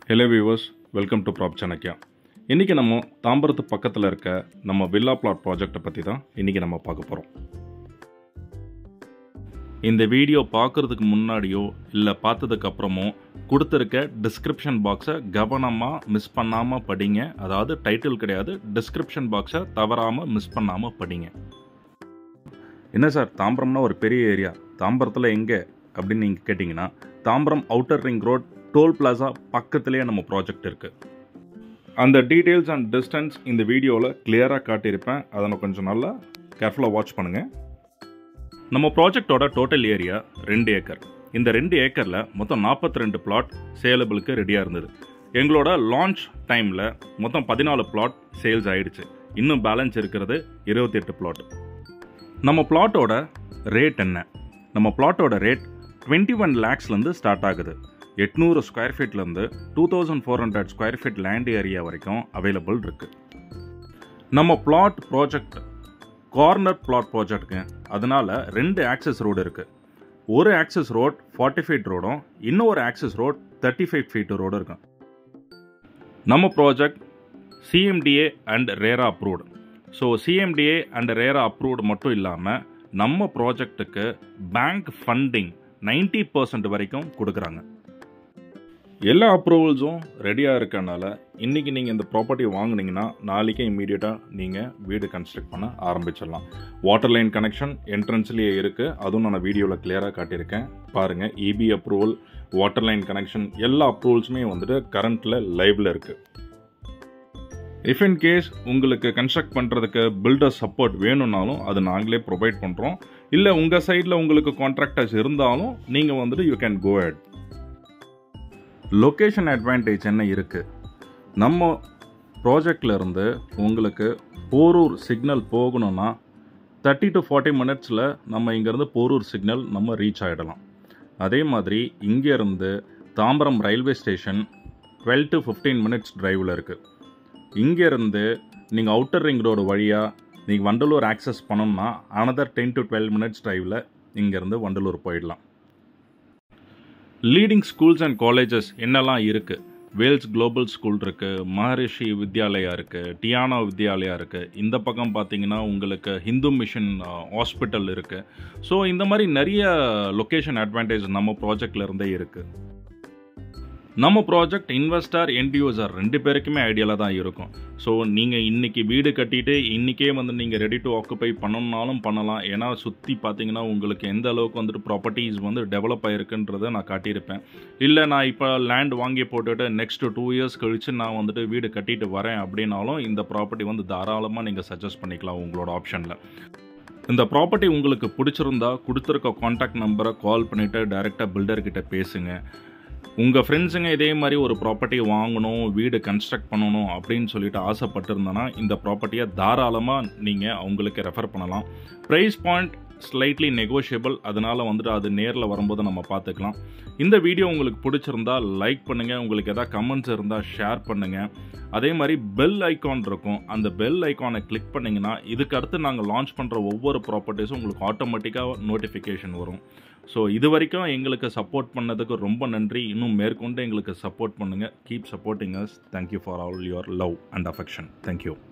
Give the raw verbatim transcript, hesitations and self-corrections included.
Hello viewers, welcome to Prop Chanakya. இன்னைக்கு நம்ம தாம்பரத்து பக்கத்துல இருக்க நம்ம வில்லா பிளாட் ப்ராஜெக்ட்டை பத்தி தான் இன்னைக்கு நம்ம பார்க்க போறோம். இந்த வீடியோ பார்க்கிறதுக்கு முன்னாடியோ இல்ல பார்த்ததுக்கு அப்புறமோ கொடுத்திருக்க டிஸ்கிரிப்ஷன் பாக்ஸை கவனமா மிஸ் பண்ணாம படிங்க. அதாவது டைட்டில் கிடையாது, டிஸ்கிரிப்ஷன் பாக்ஸை தவறாம மிஸ் பண்ணாம படிங்க. என்ன சார், தாம்பரம்னா ஒரு பெரிய ஏரியா, தாம்பரத்தில் எங்கே அப்படின்னு நீங்கள் கேட்டிங்கன்னா, Tambaram outer ring road tollplaza பக்கத்திலேயே நம்ம ப்ராஜெக்ட் இருக்குது. அந்த டீட்டெயில்ஸ் அண்ட் டிஸ்டன்ஸ் இந்த வீடியோவில் கிளியராக காட்டியிருப்பேன். அதை நான் கொஞ்சம் நல்லா கேர்ஃபுல்லாக வாட்ச் பண்ணுங்கள். நம்ம ப்ராஜெக்டோட டோட்டல் ஏரியா ரெண்டு ஏக்கர். இந்த ரெண்டு ஏக்கரில் மொத்தம் நாற்பத்தி ரெண்டு பிளாட் சேலபிளுக்கு ரெடியாக இருந்தது. எங்களோட லான்ச் டைமில் மொத்தம் பதினாலு பிளாட் சேல்ஸ் ஆகிடுச்சு. இன்னும் பேலன்ஸ் இருக்கிறது இருபத்தி எட்டு பிளாட். நம்ம பிளாட்டோட ரேட் என்ன? நம்ம பிளாட்டோட ரேட் டுவெண்ட்டி ஒன் லேக்ஸ்லேருந்து ஸ்டார்ட் ஆகுது. எட்நூறு ஸ்கொயர் ஃபீட்லேருந்து two thousand four hundred square feet land area வரைக்கும் அவைலபிள் இருக்குது. நம்ம பிளாட் ப்ராஜெக்ட் கார்னர் பிளாட் ப்ராஜெக்ட்டுங்க. அதனால ரெண்டு ஆக்சஸ் ரோடு இருக்குது. ஒரு ஆக்சஸ் ரோட் ஃபார்ட்டி ஃபீட் ரோடும், இன்னொரு access road thirty five feet ரோடும் இருக்கும். நம்ம project CMDA and RERA approved. So CMDA and RERA approved மட்டும் இல்லாமல் நம்ம ப்ராஜெக்ட்டுக்கு பேங்க் ஃபண்டிங் நைன்டி பர்சன்ட் வரைக்கும் கொடுக்குறாங்க. எல்லா அப்ரூவல்ஸும் ரெடியாக இருக்கனால இன்றைக்கி நீங்கள் இந்த ப்ராப்பர்ட்டி வாங்கினீங்கன்னா நாளைக்கே இம்மீடியட்டாக நீங்கள் வீடு கன்ஸ்ட்ரக்ட் பண்ண ஆரம்பிச்சிடலாம். வாட்டர் லைன் கனெக்ஷன் என்ட்ரன்ஸ்லேயே இருக்குது. அதுவும் நான் வீடியோவில் கிளியராக காட்டியிருக்கேன் பாருங்கள். EB approval, water line connection எல்லா அப்ரூவல்ஸுமே வந்துட்டு கரண்ட்டில் லைவில் இருக்குது. இஃப் இன் கேஸ் உங்களுக்கு கன்ஸ்ட்ரக்ட் பண்ணுறதுக்கு பில்டர் சப்போர்ட் வேணும்னாலும் அது நாங்களே ப்ரொவைட் பண்ணுறோம். இல்லை உங்கள் சைடில் உங்களுக்கு கான்ட்ராக்டர்ஸ் இருந்தாலும் நீங்கள் வந்துட்டு you can go ahead. Location advantage என்ன இருக்குது? நம்ம ப்ராஜெக்டில் இருந்து உங்களுக்கு போரூர் சிக்னல் போகணுன்னா தேர்ட்டி டு ஃபார்ட்டி மினிட்ஸில் நம்ம இங்கேருந்து போரூர் சிக்னல் நம்ம ரீச் ஆகிடலாம். அதே மாதிரி இங்கேருந்து Tambaram railway station twelve to fifteen minutes டிரைவில் இருக்குது. இங்கேருந்து நீங்கள் அவுட்டர் ரிங் ரோடு வழியாக நீங்கள் வண்டலூர் ஆக்சஸ் பண்ணோம்னா another ten to twelve minutes டிரைவில் இங்கேருந்து வண்டலூர் போயிடலாம். லீடிங் ஸ்கூல்ஸ் அண்ட் காலேஜஸ் என்னெல்லாம் இருக்குது? வேல்ஸ் குளோபல் ஸ்கூல் இருக்குது, மஹரிஷி வித்யாலயா இருக்குது, டியானோ வித்யாலயா இருக்குது. இந்த பக்கம் பார்த்தீங்கன்னா உங்களுக்கு ஹிந்து மிஷன் ஹாஸ்பிட்டல் இருக்குது. ஸோ இந்த மாதிரி நிறைய லொக்கேஷன் அட்வான்டேஜ் நம்ம ப்ராஜெக்டில் இருந்தே இருக்குது. நம்ம ப்ராஜெக்ட் இன்வெஸ்டர் எண்ட் யூசர் ரெண்டு பேருக்குமே ஐடியாவில் தான் இருக்கும். ஸோ நீங்கள் இன்றைக்கி வீடு கட்டிட்டு இன்றைக்கே வந்து நீங்கள் ரெடி டு ஆக்குப்பை பண்ணணுன்னாலும் பண்ணலாம். ஏன்னா சுற்றி பார்த்தீங்கன்னா உங்களுக்கு எந்த அளவுக்கு வந்துட்டு ப்ராப்பர்ட்டிஸ் வந்து டெவலப் ஆகிருக்குன்றதை நான் காட்டியிருப்பேன். இல்லை நான் இப்போ லேண்ட் வாங்கி போட்டுட்டு நெக்ஸ்ட் டூ இயர்ஸ் கழித்து நான் வந்துட்டு வீடு கட்டிட்டு வரேன் அப்படின்னாலும் இந்த ப்ராப்பர்ட்டி வந்து தாராளமாக நீங்கள் சஜஸ்ட் பண்ணிக்கலாம் உங்களோட ஆப்ஷனில். இந்த ப்ராப்பர்ட்டி உங்களுக்கு பிடிச்சிருந்தா கொடுத்துருக்க கான்டாக்ட் நம்பரை கால் பண்ணிவிட்டு டைரெக்டாக பில்டர்கிட்ட பேசுங்க. உங்கள் ஃப்ரெண்ட்ஸுங்க இதே மாதிரி ஒரு ப்ராப்பர்ட்டி வாங்கணும், வீடு கன்ஸ்ட்ரக்ட் பண்ணணும் அப்படின்னு சொல்லிட்டு ஆசைப்பட்டிருந்தோன்னா இந்த ப்ராப்பர்ட்டியை தாராளமாக நீங்கள் அவங்களுக்கு ரெஃபர் பண்ணலாம். ப்ரைஸ் பாயிண்ட் ஸ்லைட்லி நெகோஷியபிள், அதனால் வந்துட்டு அது நேரில் வரும்போது நம்ம பார்த்துக்கலாம். இந்த வீடியோ உங்களுக்கு பிடிச்சிருந்தா லைக் பண்ணுங்கள். உங்களுக்கு எதாவது கமெண்ட்ஸ் இருந்தால் ஷேர் பண்ணுங்கள். அதே மாதிரி பெல் ஐக்கான் இருக்கும், அந்த பெல் ஐக்கானை கிளிக் பண்ணிங்கன்னா இதுக்கு அடுத்து நாங்கள் லான்ச் பண்ணுற ஒவ்வொரு ப்ராப்பர்ட்டிஸும் உங்களுக்கு ஆட்டோமேட்டிக்காக நோட்டிஃபிகேஷன் வரும். ஸோ இது வரைக்கும் எங்களுக்கு சப்போர்ட் பண்ணதுக்கு ரொம்ப நன்றி. இன்னும் மேற்கொண்டு எங்களுக்கு சப்போர்ட் பண்ணுங்கள். Keep supporting us. Thank you for all your love and affection. Thank you.